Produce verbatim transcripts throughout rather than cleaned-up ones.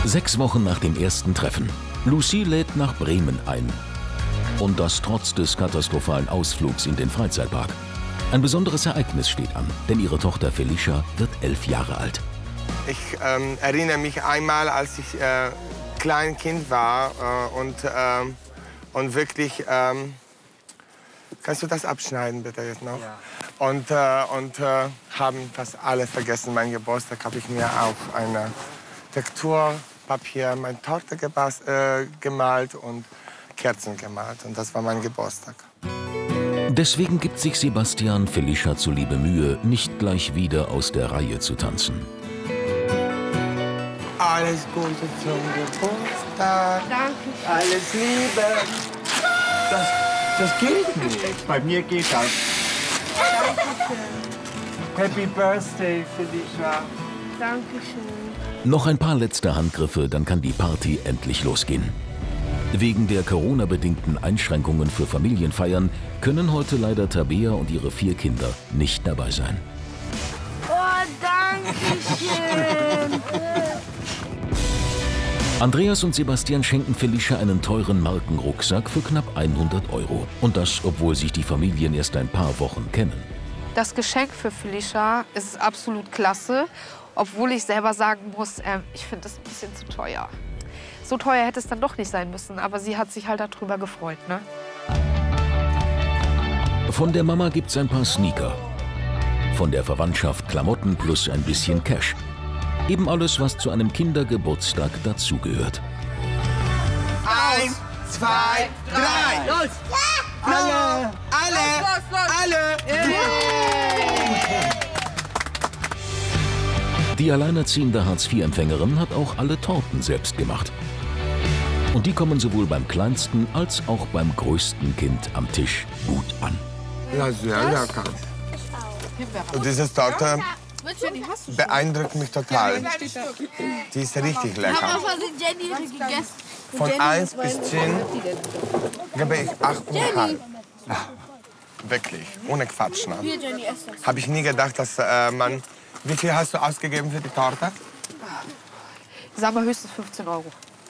Sechs Wochen nach dem ersten Treffen. Lucy lädt nach Bremen ein. Und das trotz des katastrophalen Ausflugs in den Freizeitpark. Ein besonderes Ereignis steht an, denn ihre Tochter Felicia wird elf Jahre alt. Ich ähm, erinnere mich einmal, als ich äh, klein Kind war äh, und, äh, und wirklich... Ähm, kannst du das abschneiden, bitte, jetzt noch? Ja. Und, äh, und äh, haben fast alle vergessen. Mein Geburtstag habe ich mir auf eine Texturpapier meine Torte äh, gemalt und Kerzen gemalt. Und das war mein Geburtstag. Deswegen gibt sich Sebastian Felicia zuliebe Mühe, nicht gleich wieder aus der Reihe zu tanzen. Alles Gute zum Geburtstag. Danke. Alles Liebe. Das, das geht nicht. Bei mir geht das. Dankeschön. Happy Birthday, Felicia. Dankeschön. Noch ein paar letzte Handgriffe, dann kann die Party endlich losgehen. Wegen der Corona-bedingten Einschränkungen für Familienfeiern können heute leider Tabea und ihre vier Kinder nicht dabei sein. Oh, dankeschön. Andreas und Sebastian schenken Felicia einen teuren Markenrucksack für knapp hundert Euro. Und das, obwohl sich die Familien erst ein paar Wochen kennen. Das Geschenk für Felicia ist absolut klasse, obwohl ich selber sagen muss, äh, ich finde es ein bisschen zu teuer. So teuer hätte es dann doch nicht sein müssen, aber sie hat sich halt darüber gefreut, ne? Von der Mama gibt's ein paar Sneaker. Von der Verwandtschaft Klamotten plus ein bisschen Cash. Eben alles, was zu einem Kindergeburtstag dazugehört. Eins, zwei, drei. Los! Alle! Alle! Los, los, los. Alle! Die alleinerziehende Hartz vier Empfängerin hat auch alle Torten selbst gemacht. Und die kommen sowohl beim kleinsten als auch beim größten Kind am Tisch gut an. Ja, sehr lecker. Und diese Torte beeindruckt mich total. Die ist richtig lecker. Von eins bis zehn gebe ich acht Komma fünf. Wirklich, ohne Quatsch. Ne? Habe ich nie gedacht, dass äh, man... Wie viel hast du ausgegeben für die Torte? Ich sag mal höchstens fünfzehn Euro.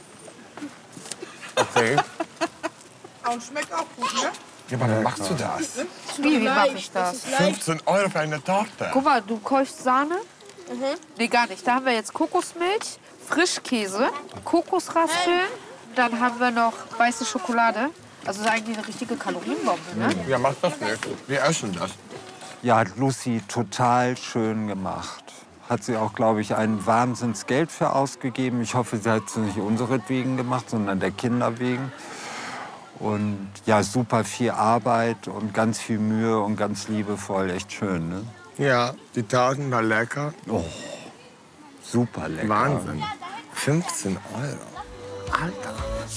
Okay. Und schmeckt auch gut, ne? Ja, aber wie machst du das? Wie, wie mache ich das? fünfzehn Euro für eine Torte? Guck mal, du kaufst Sahne. Mhm. Nee, gar nicht. Da haben wir jetzt Kokosmilch, Frischkäse, Kokosraspeln. Dann haben wir noch weiße Schokolade. Also das ist eigentlich eine richtige Kalorienbombe, ne? Ja, mach das nicht. Wir essen das. Ja, hat Lucy total schön gemacht. Hat sie auch, glaube ich, ein Wahnsinnsgeld für ausgegeben. Ich hoffe, sie hat es nicht unseretwegen gemacht, sondern der Kinder wegen. Und ja, super viel Arbeit und ganz viel Mühe und ganz liebevoll. Echt schön, ne? Ja, die Torten waren lecker. Oh, super lecker. Wahnsinn. fünfzehn Euro. Alter.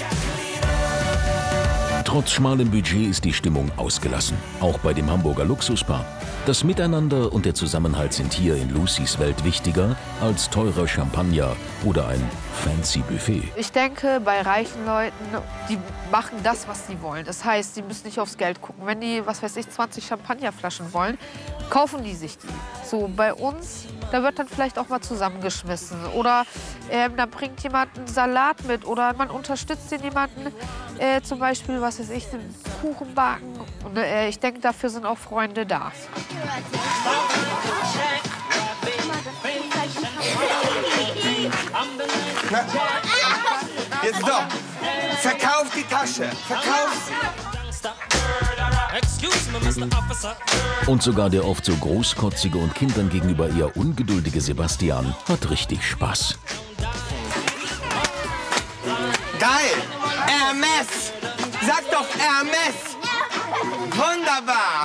Trotz schmalem Budget ist die Stimmung ausgelassen. Auch bei dem Hamburger Luxuspaar. Das Miteinander und der Zusammenhalt sind hier in Lucys Welt wichtiger als teurer Champagner oder ein fancy Buffet. Ich denke, bei reichen Leuten, die machen das, was sie wollen. Das heißt, sie müssen nicht aufs Geld gucken. Wenn die, was weiß ich, zwanzig Champagnerflaschen wollen, kaufen die sich die. So, bei uns, da wird dann vielleicht auch mal zusammengeschmissen. Oder ähm, da bringt jemand einen Salat mit. Oder man unterstützt den jemanden, äh, zum Beispiel, was weiß ich, einen Kuchen backen. Und äh, ich denke, dafür sind auch Freunde da. Na, jetzt doch. Verkauf die Tasche. Verkauf sie. Und sogar der oft so großkotzige und Kindern gegenüber eher ungeduldige Sebastian hat richtig Spaß. Geil! Hermes! Sag doch Hermes! Wunderbar!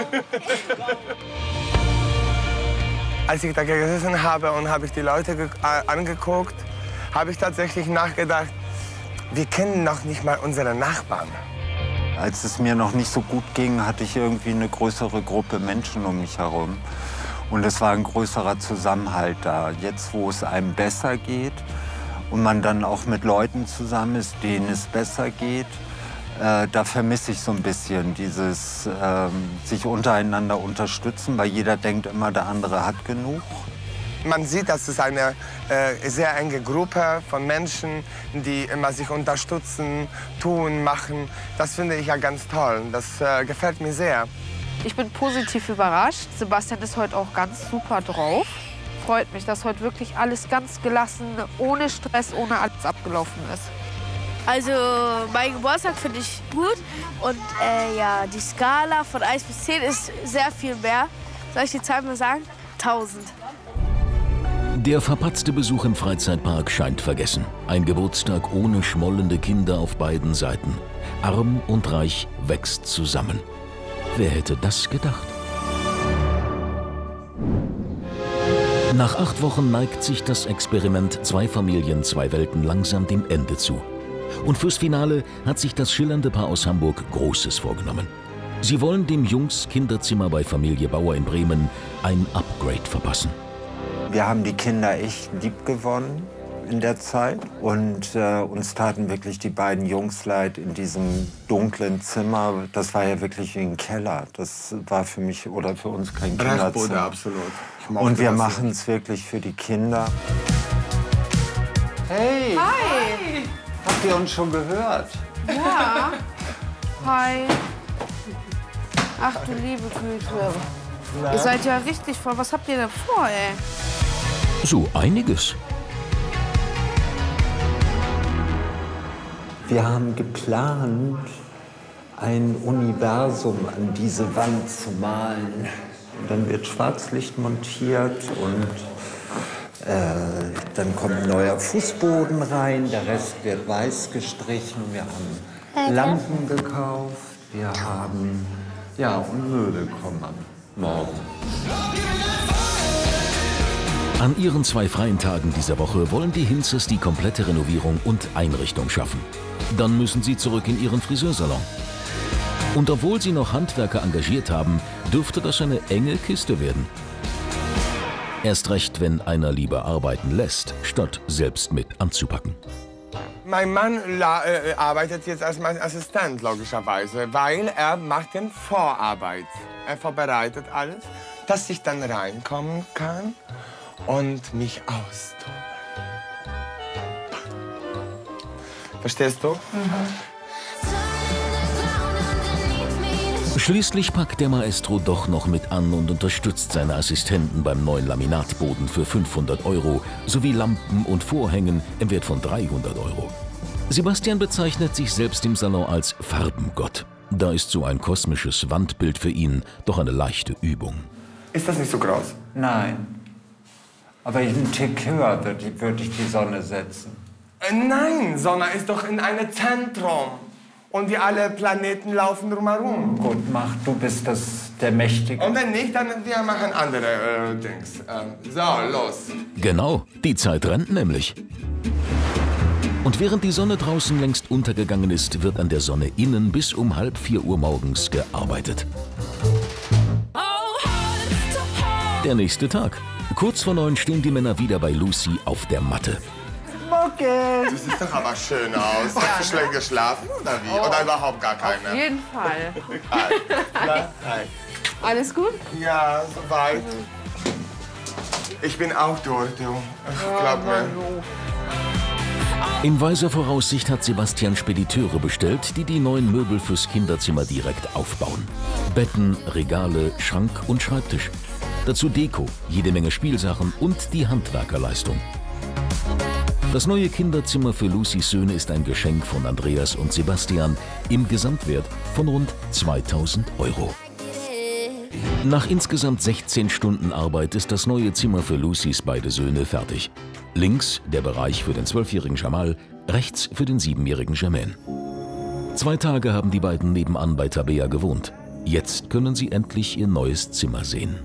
Als ich da gesessen habe und habe ich die Leute ge äh, angeguckt, habe ich tatsächlich nachgedacht, wir kennen noch nicht mal unsere Nachbarn. Als es mir noch nicht so gut ging, hatte ich irgendwie eine größere Gruppe Menschen um mich herum. Und es war ein größerer Zusammenhalt da. Jetzt, wo es einem besser geht und man dann auch mit Leuten zusammen ist, denen es besser geht, äh, da vermisse ich so ein bisschen dieses ähm, sich untereinander unterstützen, weil jeder denkt immer, der andere hat genug. Man sieht, dass es eine äh, sehr enge Gruppe von Menschen, die immer sich unterstützen, tun, machen. Das finde ich ja ganz toll. Das äh, gefällt mir sehr. Ich bin positiv überrascht. Sebastian ist heute auch ganz super drauf. Freut mich, dass heute wirklich alles ganz gelassen, ohne Stress, ohne alles abgelaufen ist. Also, mein Geburtstag finde ich gut. Und äh, ja, die Skala von eins bis zehn ist sehr viel mehr. Soll ich die Zahl mal sagen? tausend. Der verpatzte Besuch im Freizeitpark scheint vergessen. Ein Geburtstag ohne schmollende Kinder auf beiden Seiten. Arm und Reich wächst zusammen. Wer hätte das gedacht? Nach acht Wochen neigt sich das Experiment Zwei Familien, zwei Welten langsam dem Ende zu. Und fürs Finale hat sich das schillernde Paar aus Hamburg Großes vorgenommen. Sie wollen dem Jungs Kinderzimmer bei Familie Bauer in Bremen ein Upgrade verpassen. Wir haben die Kinder echt lieb gewonnen in der Zeit. Und äh, uns taten wirklich die beiden Jungs leid in diesem dunklen Zimmer. Das war ja wirklich wie ein Keller. Das war für mich oder für uns kein Kinderzimmer. Absolut. Und wir machen es wirklich für die Kinder. Hey! Hi! Habt ihr uns schon gehört? Ja. Hi. Ach du liebe Güte. Ihr seid ja richtig voll. Was habt ihr denn vor, ey? So einiges. Wir haben geplant, ein Universum an diese Wand zu malen. Und dann wird Schwarzlicht montiert und äh, dann kommt ein neuer Fußboden rein. Der Rest wird weiß gestrichen. Wir haben Lampen gekauft. Wir haben, ja, und Möbel kommen morgen. An ihren zwei freien Tagen dieser Woche wollen die Hinzes die komplette Renovierung und Einrichtung schaffen. Dann müssen sie zurück in ihren Friseursalon. Und obwohl sie noch Handwerker engagiert haben, dürfte das eine enge Kiste werden. Erst recht, wenn einer lieber arbeiten lässt, statt selbst mit anzupacken. Mein Mann la, äh, arbeitet jetzt als mein Assistent, logischerweise, weil er macht den Vorarbeit. Er vorbereitet alles, dass ich dann reinkommen kann und mich austoben. Verstehst du? Mhm. Schließlich packt der Maestro doch noch mit an und unterstützt seine Assistenten beim neuen Laminatboden für fünfhundert Euro sowie Lampen und Vorhängen im Wert von dreihundert Euro. Sebastian bezeichnet sich selbst im Salon als Farbengott. Da ist so ein kosmisches Wandbild für ihn doch eine leichte Übung. Ist das nicht so groß? Nein. Aber einen Tick höher würde würd ich die Sonne setzen. Äh, nein, Sonne ist doch in einem Zentrum. Und die alle Planeten laufen drumherum. Gut, mach, du bist das, der Mächtige. Und wenn nicht, dann wir machen andere äh, Dings. Äh, so, los. Genau, die Zeit rennt nämlich. Und während die Sonne draußen längst untergegangen ist, wird an der Sonne innen bis um halb vier Uhr morgens gearbeitet. Der nächste Tag. Kurz vor neun stehen die Männer wieder bei Lucy auf der Matte. Okay. Du siehst doch aber schön aus. Ja, hast du schlecht geschlafen oder wie? Oh. Oder überhaupt gar keine? Auf jeden Fall. Nein. Alles gut? Ja, soweit. Ich bin auch durch, du. Glaub mir. In weiser Voraussicht hat Sebastian Spediteure bestellt, die die neuen Möbel fürs Kinderzimmer direkt aufbauen. Betten, Regale, Schrank und Schreibtisch. Dazu Deko, jede Menge Spielsachen und die Handwerkerleistung. Das neue Kinderzimmer für Lucys Söhne ist ein Geschenk von Andreas und Sebastian im Gesamtwert von rund zweitausend Euro. Nach insgesamt sechzehn Stunden Arbeit ist das neue Zimmer für Lucys beide Söhne fertig. Links der Bereich für den zwölfjährigen Jamal, rechts für den siebenjährigen Jermaine. Zwei Tage haben die beiden nebenan bei Tabea gewohnt. Jetzt können sie endlich ihr neues Zimmer sehen.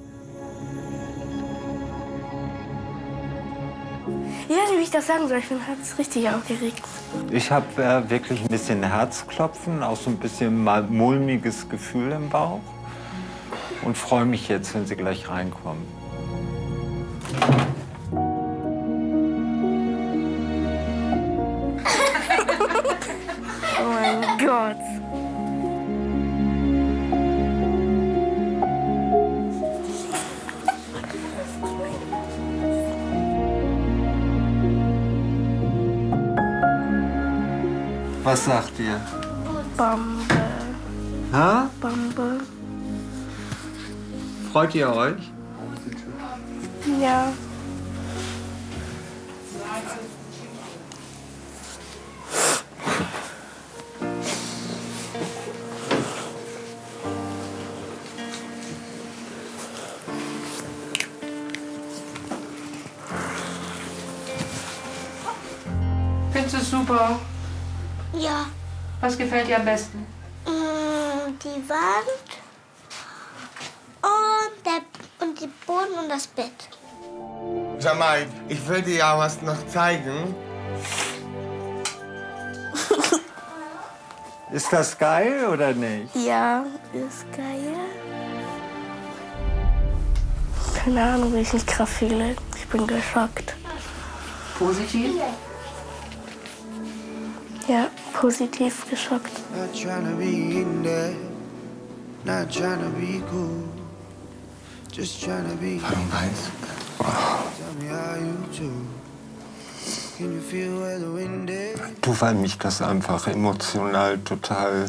Ich weiß nicht, wie ich das sagen soll. Ich bin jetzt richtig aufgeregt. Ich habe äh, wirklich ein bisschen Herzklopfen, auch so ein bisschen mal mulmiges Gefühl im Bauch. Und freue mich jetzt, wenn sie gleich reinkommen. Oh mein Gott. Was sagt ihr? Bambe. Ha? Bambe. Freut ihr euch? Ja. Findest du es super? Ja, Was gefällt dir am besten? mm, die Wand und, der, und die Boden und das Bett. Jamal, ich will dir ja was noch zeigen. Ist das geil oder nicht? Ja, ist geil. Keine Ahnung, wie ich mich gerade fühle. Ich bin geschockt. Positiv? Ja, positiv geschockt. Not trying to be in there, not trying to be cool, just trying to be. Warum weinst du? Tell me how you do. Can you feel where the wind is? Du, weil mich das einfach emotional total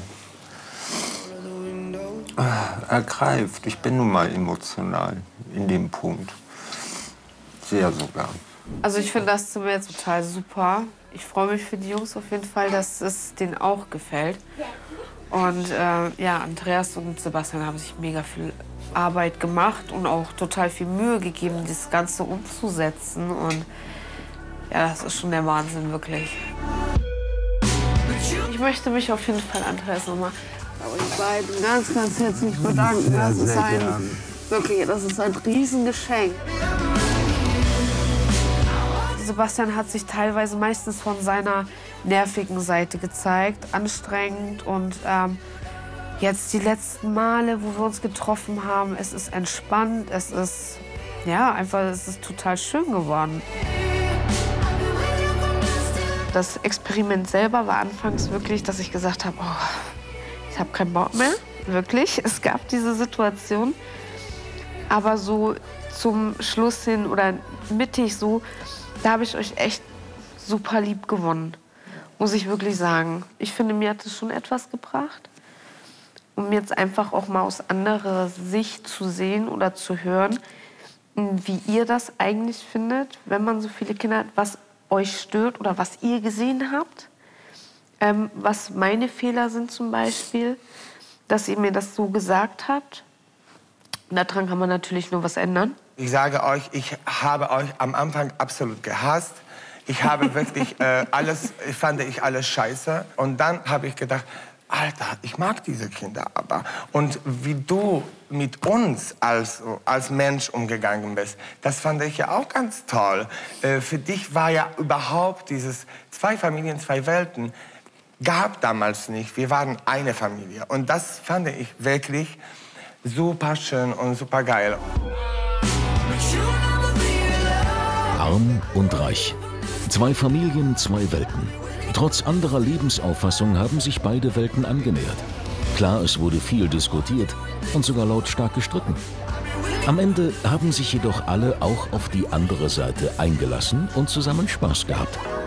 äh, ergreift. Ich bin nun mal emotional in dem Punkt. Sehr sogar. Also ich finde das Zimmer jetzt total super. Ich freue mich für die Jungs auf jeden Fall, dass es denen auch gefällt. Und äh, ja, Andreas und Sebastian haben sich mega viel Arbeit gemacht und auch total viel Mühe gegeben, das Ganze umzusetzen. Und ja, das ist schon der Wahnsinn, wirklich. Ich möchte mich auf jeden Fall, Andreas, nochmal bei euch beiden ganz, ganz herzlich bedanken. Das ist ein, wirklich, das ist ein Riesengeschenk. Sebastian hat sich teilweise meistens von seiner nervigen Seite gezeigt, anstrengend. Und ähm, jetzt die letzten Male, wo wir uns getroffen haben, es ist entspannt, es ist, ja, einfach, es ist total schön geworden. Das Experiment selber war anfangs wirklich, dass ich gesagt habe, oh, ich habe keinen Bock mehr, wirklich. Es gab diese Situation, aber so zum Schluss hin oder mittig so, da habe ich euch echt super lieb gewonnen, muss ich wirklich sagen. Ich finde, mir hat es schon etwas gebracht, um jetzt einfach auch mal aus anderer Sicht zu sehen oder zu hören, wie ihr das eigentlich findet, wenn man so viele Kinder hat, was euch stört oder was ihr gesehen habt, ähm, was meine Fehler sind zum Beispiel, dass ihr mir das so gesagt habt. Daran kann man natürlich nur was ändern. Ich sage euch, ich habe euch am Anfang absolut gehasst. Ich habe wirklich äh, alles, ich fand ich alles scheiße. Und dann habe ich gedacht, Alter, ich mag diese Kinder aber. Und wie du mit uns als, als Mensch umgegangen bist, das fand ich ja auch ganz toll. Äh, für dich war ja überhaupt dieses zwei Familien, zwei Welten, gab damals nicht. Wir waren eine Familie. Und das fand ich wirklich super schön und super geil. Arm und reich. Zwei Familien, zwei Welten. Trotz anderer Lebensauffassung haben sich beide Welten angenähert. Klar, es wurde viel diskutiert und sogar lautstark gestritten. Am Ende haben sich jedoch alle auch auf die andere Seite eingelassen und zusammen Spaß gehabt.